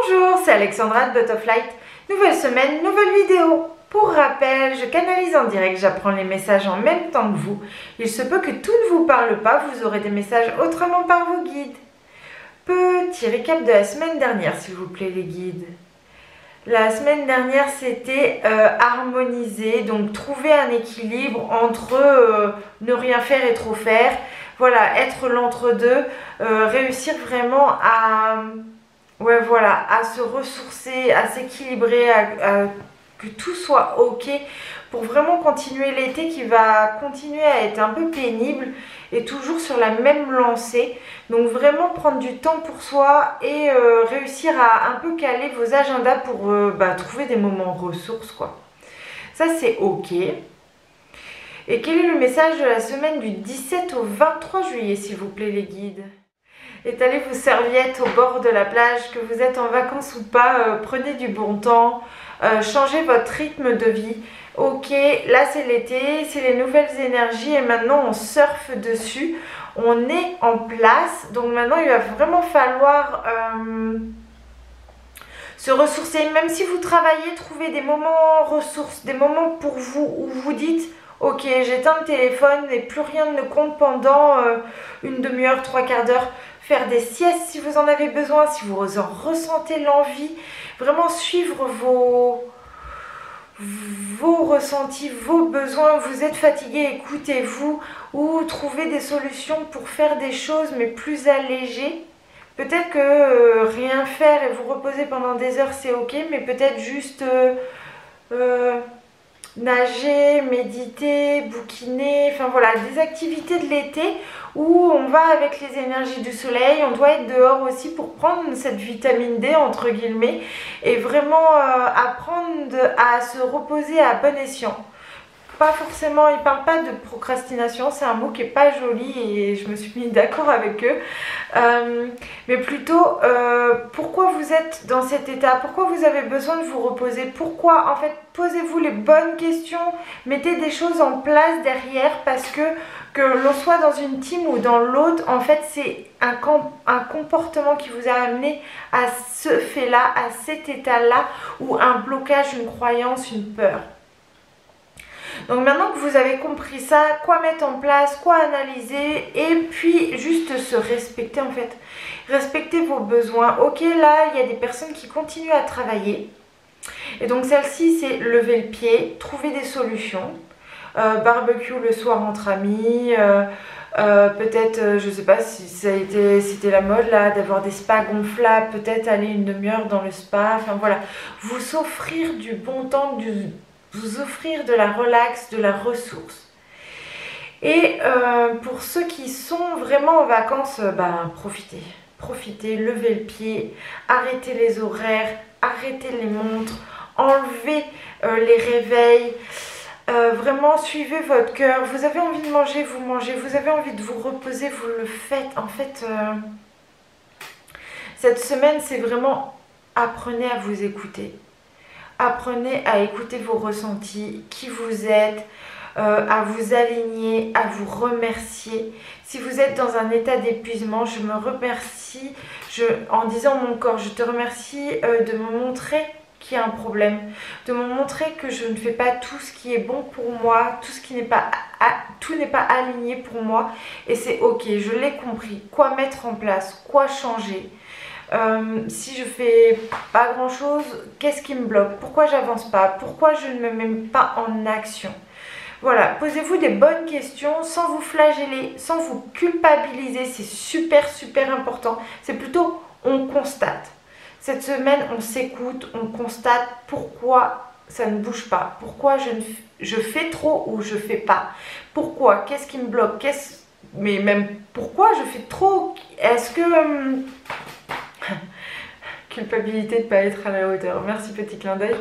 Bonjour, c'est Alexandra de Butterflight. Nouvelle semaine, nouvelle vidéo. Pour rappel, je canalise en direct, j'apprends les messages en même temps que vous. Il se peut que tout ne vous parle pas, vous aurez des messages autrement par vos guides. Petit récap de la semaine dernière, s'il vous plaît, les guides. La semaine dernière, c'était harmoniser, donc trouver un équilibre entre ne rien faire et trop faire. Voilà, être l'entre-deux, réussir vraiment à se ressourcer, à s'équilibrer, que tout soit ok pour vraiment continuer l'été qui va continuer à être un peu pénible et toujours sur la même lancée. Donc vraiment prendre du temps pour soi et réussir à un peu caler vos agendas pour trouver des moments ressources quoi. Ça c'est ok. Et quel est le message de la semaine du 17 au 23 juillet s'il vous plaît les guides? Étalez vos serviettes au bord de la plage, que vous êtes en vacances ou pas, prenez du bon temps, changez votre rythme de vie. Ok, là c'est l'été, c'est les nouvelles énergies et maintenant on surfe dessus, on est en place. Donc maintenant il va vraiment falloir se ressourcer. Même si vous travaillez, trouvez des moments ressources, des moments pour vous où vous dites ok, j'éteins le téléphone et plus rien ne compte pendant une demi-heure, trois quarts d'heure. Faire des siestes si vous en avez besoin, si vous en ressentez l'envie. Vraiment suivre vos ressentis, vos besoins. Vous êtes fatigué, écoutez-vous. Ou trouvez des solutions pour faire des choses mais plus allégées. Peut-être que rien faire et vous reposer pendant des heures c'est ok, mais peut-être juste nager, méditer, bouquiner, enfin voilà, des activités de l'été où on va avec les énergies du soleil, on doit être dehors aussi pour prendre cette vitamine D entre guillemets et vraiment apprendre à se reposer à bon escient. Pas forcément, ils parlent pas de procrastination, c'est un mot qui est pas joli et je me suis mis d'accord avec eux. Mais plutôt, pourquoi vous êtes dans cet état? Pourquoi vous avez besoin de vous reposer? Pourquoi? En fait, posez-vous les bonnes questions, mettez des choses en place derrière parce que l'on soit dans une team ou dans l'autre, en fait, c'est un comportement qui vous a amené à ce fait-là, à cet état-là, ou un blocage, une croyance, une peur. Donc maintenant que vous avez compris ça, quoi mettre en place, quoi analyser et puis juste se respecter en fait. Respecter vos besoins. Ok, là, il y a des personnes qui continuent à travailler. Et donc celle-ci, c'est lever le pied, trouver des solutions. Barbecue le soir entre amis. Peut-être, je sais pas si c'était la mode là, d'avoir des spas gonflables. Peut-être aller une demi-heure dans le spa. Enfin voilà, vous offrir du bon temps, vous offrir de la relax, de la ressource. Et pour ceux qui sont vraiment en vacances, profitez. Profitez, levez le pied, arrêtez les horaires, arrêtez les montres, enlevez les réveils. Vraiment suivez votre cœur. Vous avez envie de manger, vous mangez. Vous avez envie de vous reposer, vous le faites. En fait, cette semaine, c'est vraiment apprenez à vous écouter. Apprenez à écouter vos ressentis, qui vous êtes, à vous aligner, à vous remercier. Si vous êtes dans un état d'épuisement, je me remercie, en disant mon corps, je te remercie de me montrer qu'il y a un problème, de me montrer que je ne fais pas tout ce qui est bon pour moi, tout n'est pas aligné pour moi et c'est ok, je l'ai compris. Quoi mettre en place, quoi changer? Si je fais pas grand chose, qu'est-ce qui me bloque? Pourquoi j'avance pas? Pourquoi je ne me mets pas en action? Voilà, posez-vous des bonnes questions sans vous flageller, sans vous culpabiliser, c'est super important. C'est plutôt on constate. Cette semaine, on s'écoute, on constate pourquoi ça ne bouge pas, pourquoi je fais trop ou je fais pas, pourquoi, qu'est-ce qui me bloque, mais même pourquoi je fais trop, est-ce que... culpabilité de ne pas être à la hauteur, merci petit clin d'œil.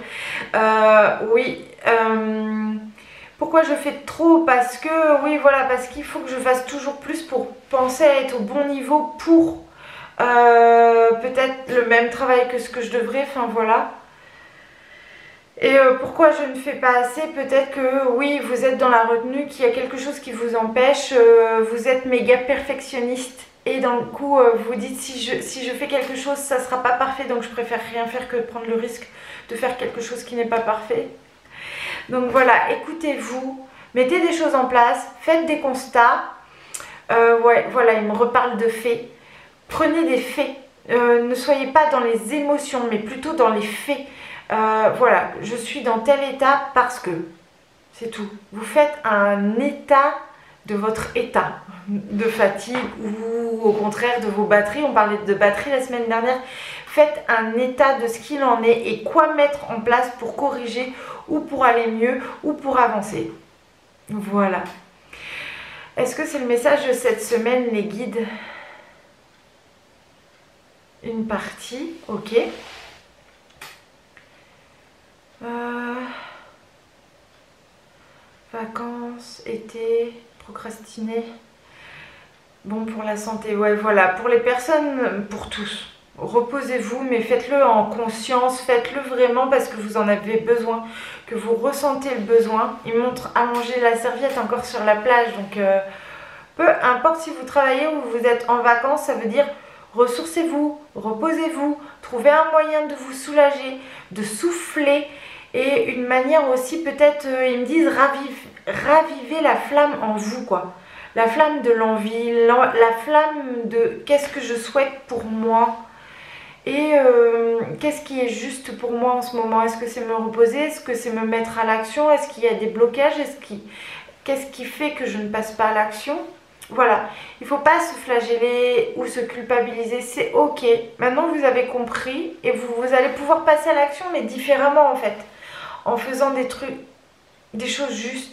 Pourquoi je fais trop? Parce que, parce qu'il faut que je fasse toujours plus pour penser à être au bon niveau pour peut-être le même travail que ce que je devrais, enfin voilà. Et pourquoi je ne fais pas assez? Peut-être que oui, vous êtes dans la retenue, qu'il y a quelque chose qui vous empêche, vous êtes méga perfectionniste et d'un coup vous dites si je fais quelque chose ça sera pas parfait, donc je préfère rien faire que de prendre le risque de faire quelque chose qui n'est pas parfait. Donc voilà, écoutez-vous, mettez des choses en place, faites des constats. Ouais, voilà, il me reparle de faits. Prenez des faits, ne soyez pas dans les émotions mais plutôt dans les faits. Voilà, je suis dans tel état parce que, c'est tout. Vous faites un état de votre état de fatigue ou au contraire de vos batteries. On parlait de batterie la semaine dernière. Faites un état de ce qu'il en est et quoi mettre en place pour corriger ou pour aller mieux ou pour avancer. Voilà. Est-ce que c'est le message de cette semaine, les guides? Une partie, ok. Vacances, été, procrastiner. Bon, pour la santé, ouais, voilà. Pour les personnes, pour tous. Reposez-vous, mais faites-le en conscience. Faites-le vraiment parce que vous en avez besoin, que vous ressentez le besoin. Il montre allonger la serviette encore sur la plage. Donc, peu importe si vous travaillez ou vous êtes en vacances, ça veut dire ressourcez-vous, reposez-vous, trouvez un moyen de vous soulager, de souffler. Et une manière aussi, peut-être, ils me disent, ravivez la flamme en vous, quoi. La flamme de l'envie, la flamme de qu'est-ce que je souhaite pour moi. Et qu'est-ce qui est juste pour moi en ce moment? Est-ce que c'est me reposer? Est-ce que c'est me mettre à l'action? Est-ce qu'il y a des blocages? Qu'est-ce qui fait que je ne passe pas à l'action? Voilà, il ne faut pas se flageller ou se culpabiliser, c'est ok. Maintenant vous avez compris et vous allez pouvoir passer à l'action mais différemment en fait. En faisant des trucs, des choses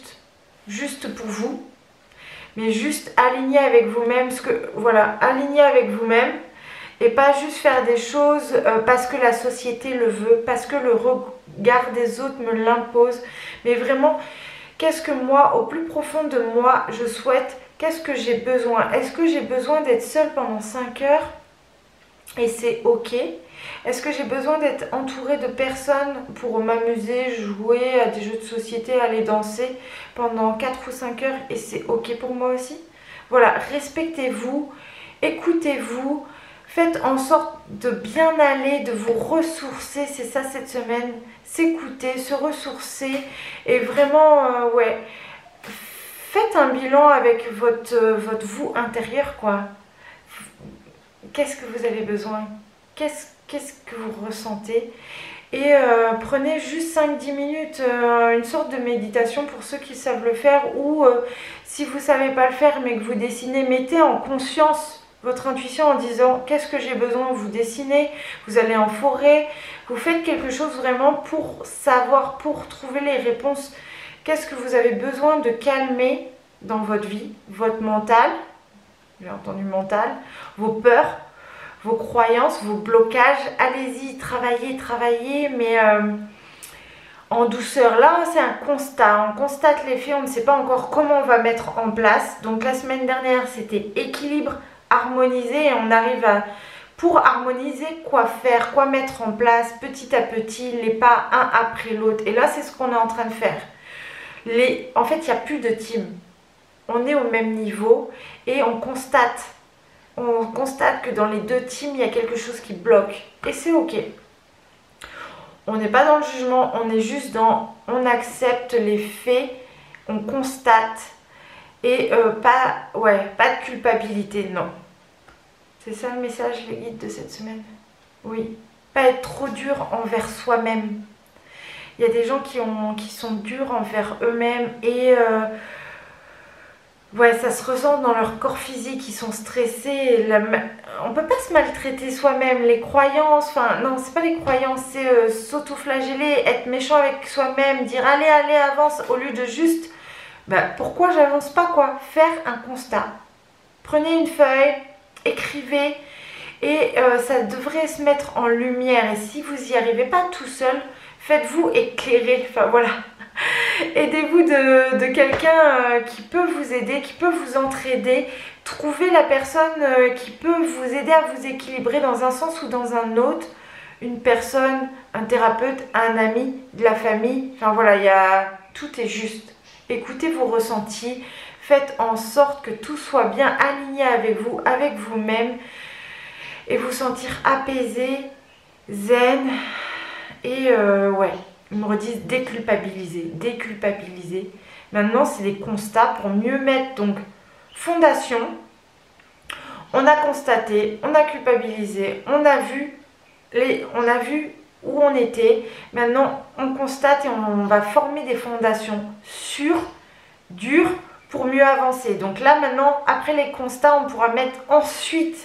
justes pour vous, mais juste aligné avec vous-même, voilà, aligné avec vous-même et pas juste faire des choses parce que la société le veut, parce que le regard des autres me l'impose, mais vraiment, qu'est-ce que moi, au plus profond de moi, je souhaite, qu'est-ce que j'ai besoin? Est-ce que j'ai besoin d'être seule pendant 5 heures et c'est ok? Est-ce que j'ai besoin d'être entourée de personnes pour m'amuser, jouer à des jeux de société, aller danser pendant 4 ou 5 heures et c'est ok pour moi aussi? Voilà, respectez-vous, écoutez-vous, faites en sorte de bien aller, de vous ressourcer, c'est ça cette semaine, s'écouter, se ressourcer et vraiment, ouais, faites un bilan avec votre vous intérieur, quoi. Qu'est-ce que vous avez besoin? Qu'est-ce que vous ressentez? Et prenez juste 5-10 minutes, une sorte de méditation pour ceux qui savent le faire ou si vous ne savez pas le faire mais que vous dessinez, mettez en conscience votre intuition en disant qu'est-ce que j'ai besoin, vous dessinez, vous allez en forêt, vous faites quelque chose vraiment pour savoir, pour trouver les réponses. Qu'est-ce que vous avez besoin de calmer dans votre vie, votre mental, j'ai entendu mental, vos peurs, vos croyances, vos blocages, allez-y, travaillez, mais en douceur. Là, c'est un constat, on constate les faits, on ne sait pas encore comment on va mettre en place. Donc la semaine dernière, c'était équilibre, harmoniser, et on arrive à, pour harmoniser, quoi faire, quoi mettre en place, petit à petit, les pas un après l'autre. Et là, c'est ce qu'on est en train de faire. En fait, il n'y a plus de team. On est au même niveau et on constate que dans les deux teams, il y a quelque chose qui bloque. Et c'est ok. On n'est pas dans le jugement, on est juste dans... On accepte les faits, on constate. Et pas de culpabilité, non. C'est ça le message, les guides de cette semaine? Oui. Pas être trop dur envers soi-même. Il y a des gens qui sont durs envers eux-mêmes et... ouais, ça se ressent dans leur corps physique, ils sont stressés. On peut pas se maltraiter soi-même. Les croyances, enfin non, c'est pas les croyances, c'est s'auto-flageller, être méchant avec soi-même, dire allez, avance, au lieu de juste, pourquoi j'avance pas quoi? Faire un constat. Prenez une feuille, écrivez et ça devrait se mettre en lumière. Et si vous n'y arrivez pas tout seul, faites-vous éclairer. Enfin voilà. Aidez-vous de quelqu'un qui peut vous aider, qui peut vous entraider. Trouvez la personne qui peut vous aider à vous équilibrer dans un sens ou dans un autre. Une personne, un thérapeute, un ami, de la famille. Enfin voilà, tout est juste. Écoutez vos ressentis, Faites en sorte que tout soit bien aligné avec vous, avec vous-même, et vous sentir apaisé, zen. Et ouais, ils me redisent déculpabiliser, déculpabiliser. Maintenant, c'est des constats pour mieux mettre donc fondation. On a constaté, on a culpabilisé, on a vu où on était. Maintenant, on constate et on va former des fondations sûres, dures, pour mieux avancer. Donc là, maintenant, après les constats, on pourra mettre ensuite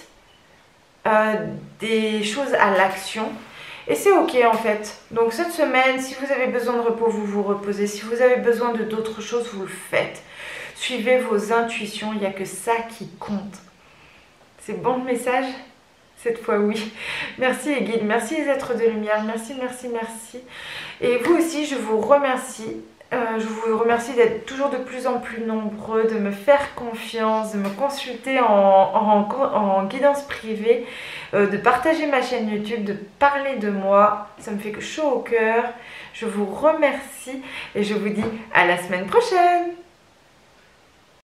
des choses à l'action. Et c'est ok en fait. Donc cette semaine, si vous avez besoin de repos, vous vous reposez. Si vous avez besoin de d'autres choses, vous le faites. Suivez vos intuitions, il n'y a que ça qui compte. C'est bon le message? Cette fois oui. Merci les guides, merci les êtres de lumière, merci, merci, merci. Et vous aussi, je vous remercie. Je vous remercie d'être toujours de plus en plus nombreux, de me faire confiance, de me consulter en guidance privée, de partager ma chaîne YouTube, de parler de moi. Ça me fait chaud au cœur. Je vous remercie et je vous dis à la semaine prochaine.